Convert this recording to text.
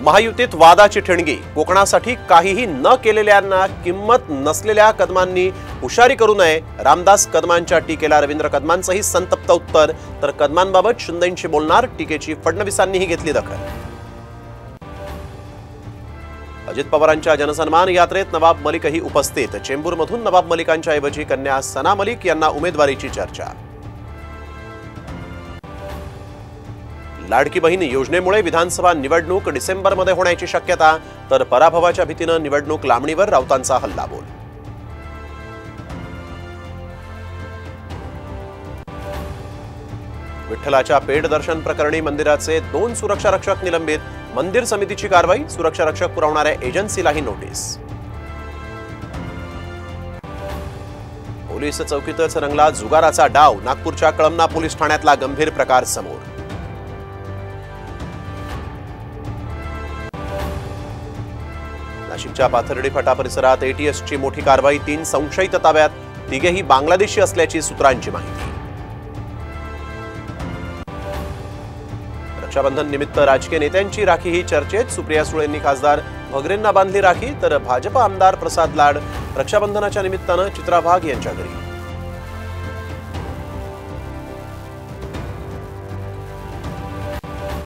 महायुतीत वादाची ठिणगी। कोकणासाठी काहीही न केलेल्यांना किंमत नसलेल्या कदमांनी हुशारी करू नये। रामदास कदमांच्या टीकेला रवींद्र कदमांचंही संतप्त उत्तर। तर कदमांबाबत शिंदेंशी बोलणार, टीकेची फडणवीसांनीही घेतली दखल। अजित पवारांच्या जनसन्मान यात्रेत नवाब मलिकही उपस्थित। चेंबूरमधून नवाब मलिकांच्या ऐवजी कन्या सना मलिक यांना उमेदवारीची चर्चा। लाडकी बहीण योजनेमुळे विधानसभा निवडणूक डिसेंबरमध्ये होण्याची शक्यता। तर पराभवाच्या भीतीनं निवडणूक लांबणीवर राऊतांचा हल्लाबोल। विठ्ठलाच्या पेड दर्शन प्रकरणी मंदिराचे 2 सुरक्षा रक्षक निलंबित। मंदिर समितीची कारवाई, सुरक्षा रक्षक पुरवणाऱ्या एजन्सीलाही नोटीस। पोलीस चौकीतच रंगला जुगाराचा डाव। नागपूरच्या कळमना पोलीस ठाण्यातला गंभीर प्रकार समोर। नाशिकच्या पाथर्डी फाटा परिसरात एटीएसची मोठी कारवाई। 3 संशयित ताब्यात, तिघेही बांगलादेशी असल्याची सूत्रांची माहिती। रक्षाबंधन निमित्त राजकीय नेत्यांची राखी ही चर्चेत। सुप्रिया सुळेंनी खासदार भगरेंना बांधली राखी। तर भाजप आमदार प्रसाद लाड रक्षाबंधनाच्या निमित्तानं चित्रा वाघ यांच्या घरी।